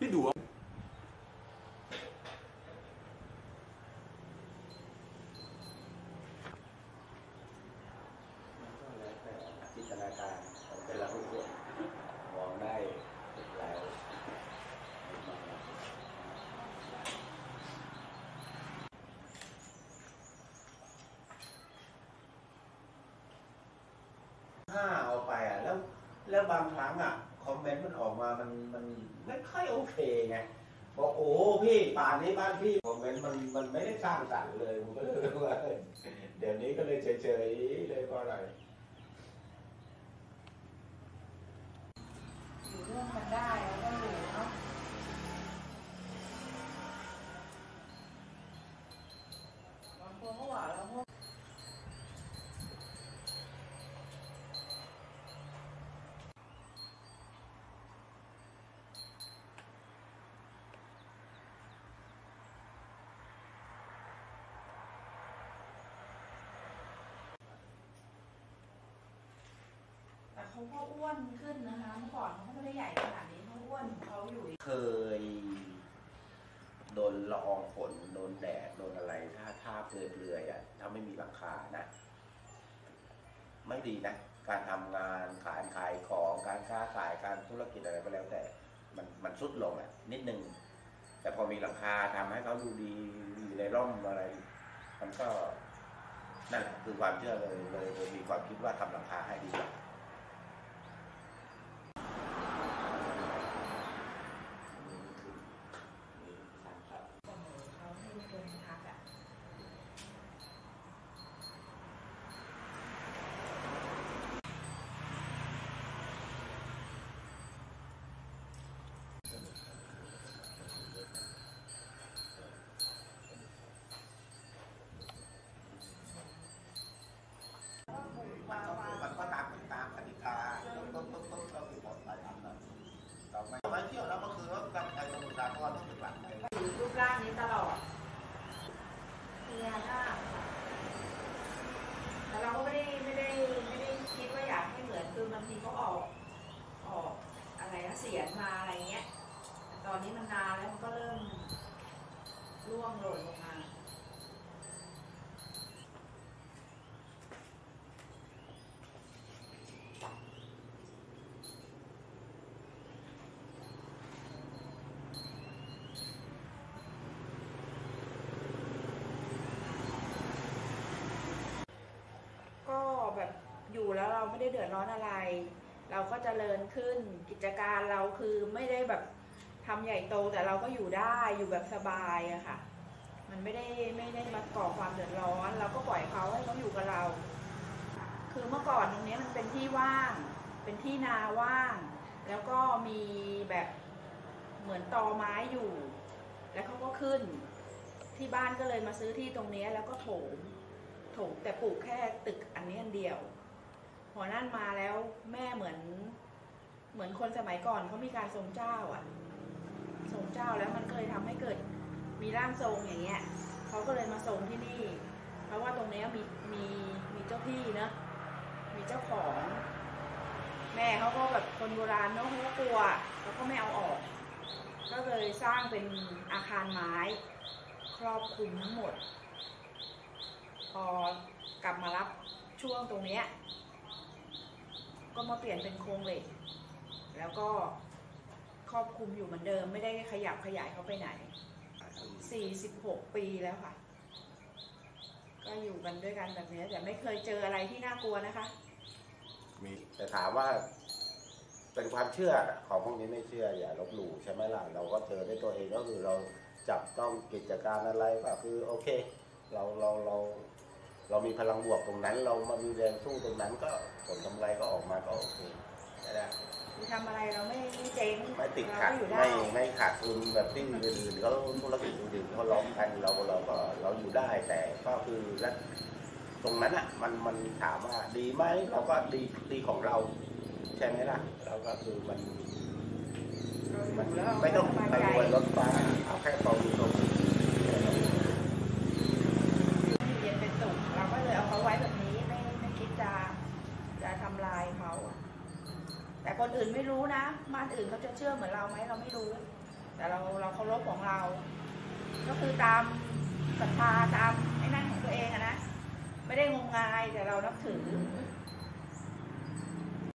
ดุจินตนาการของแต่ละคนมองได้หลายถ้าเอาไปแล้วบางครั้งคอมเมนต์มันออกมามันไม่ค่อยโอเคไงบอกโอ้พี่ป่านนี้บ้านพี่คอมเมนต์มันไม่ได้สร้างสรรค์เลยผมก็เลยว่าเดี๋ยวนี้ก็เลยเฉยๆเลยเพราะอะไรอยู่ร่วมกันได้แล้วก็อยู่เนาะบางคนก็ว่าเราพวกแต่เขาก็อ้วนขึ้นนะคะเมื่อก่อนเขาไม่ได้ใหญ่ขนาดนี้เขาอ้วนเขาอยู่เคยโดนละอองฝนโดนแดดโดนอะไรถ้าเกิดเรือถ้าไม่มีหลังคานะไม่ดีนะการทำงานขายของการค้าขายการธุรกิจอะไรก็แล้วแต่มันทรุดลงนิดนึงแต่พอมีหลังคาทำให้เขาดูดีอยู่ในร่มอะไรมันก็นั่นแหละคือความเชื่อเลยมีความคิดว่าทำหลังคาให้ดีกว่ามันก็ตามกติกาต้นเราคือหมดไปอันนั้นเราไม่เที่ยวแล้วก็คือว่าการใช้สมุทรสาครต้องเป็นหลักอยู่รูปร่างนี้ตลอดเพียงแต่เราก็ไม่ได้คิดว่าอยากให้เหมือนคือบางทีเขาออกอะไรนะเสียงมาอะไรเงี้ยตอนนี้มันนานแล้วมันก็เริ่มร่วงหล่นลงมาแบบอยู่แล้วเราไม่ได้เดือดร้อนอะไร เราก็เจริญขึ้นกิจการเราคือไม่ได้แบบทำใหญ่โตแต่เราก็อยู่ได้อยู่แบบสบายอะค่ะมันไม่ได้มาก่อความเดือดร้อนเราก็ปล่อยเขาให้เขาอยู่กับเราคือเมื่อก่อนตรงนี้มันเป็นที่ว่างเป็นที่นาว่างแล้วก็มีแบบเหมือนตอไม้อยู่แล้วเขาก็ขึ้นที่บ้านก็เลยมาซื้อที่ตรงนี้แล้วก็โถมแต่ปลูกแค่ตึกอันนี้อันเดียวพอนั่นมาแล้วแม่เหมือนคนสมัยก่อนเขามีการทรงเจ้าทรงเจ้าแล้วมันก็เลยทำให้เกิดมีร่างทรงอย่างเงี้ยเขาก็เลยมาทรงที่นี่เพราะว่าตรงนี้มีเจ้าที่นะมีเจ้าของแม่เขาก็แบบคนโบราณเนาะเขาก็กลัวเขาก็ไม่เอาออกก็เลยสร้างเป็นอาคารไม้ครอบคลุมทั้งหมดพอกลับมารับช่วงตรงนี้ก็มาเปลี่ยนเป็นโครงเหล็กแล้วก็ครอบคลุมอยู่เหมือนเดิมไม่ได้ขยับขยายเขาไปไหน46 ปีแล้วค่ะก็อยู่กันด้วยกันแบบนี้แต่ไม่เคยเจออะไรที่น่ากลัวนะคะมีแต่ถามว่าเป็นความเชื่อของพวกนี้ไม่เชื่ออย่าลบหลู่ใช่ไหมล่ะเราก็เจอด้วยตัวเองก็คือเราจับต้องกิจการอะไรก็คือโอเคเรามีพลังบวกตรงนั้นเรามามีแรงสู้ตรงนั้นก็ผลกำไรก็ออกมาก็โอเคได้คือทำอะไรเราไม่เจ๊งไม่ติดขัดไม่ขาดทุนแบบที่อื่นเขาธุรกิจอื่นเขาล้อมกันเราอยู่ได้แต่ก็คือแล้วตรงนั้นมันถามว่าดีไหมเราก็ดีของเราใช่ไหมล่ะเราก็คือมันไม่ต้องไปรถฟ้าเอาแค่ตรงเย็นเป็นสุขเราก็เลยเอาเขาไว้แบบนี้ไม่คิดจะทำลายเขาแต่คนอื่นไม่รู้นะบ้านอื่นเขาจะเชื่อเหมือนเราไหมเราไม่รู้แต่เราเคารพของเรา ก็คือตามศรัทธาตามไอ้นั่นของตัวเองอะนะไม่ได้งมงายแต่เรานับถือ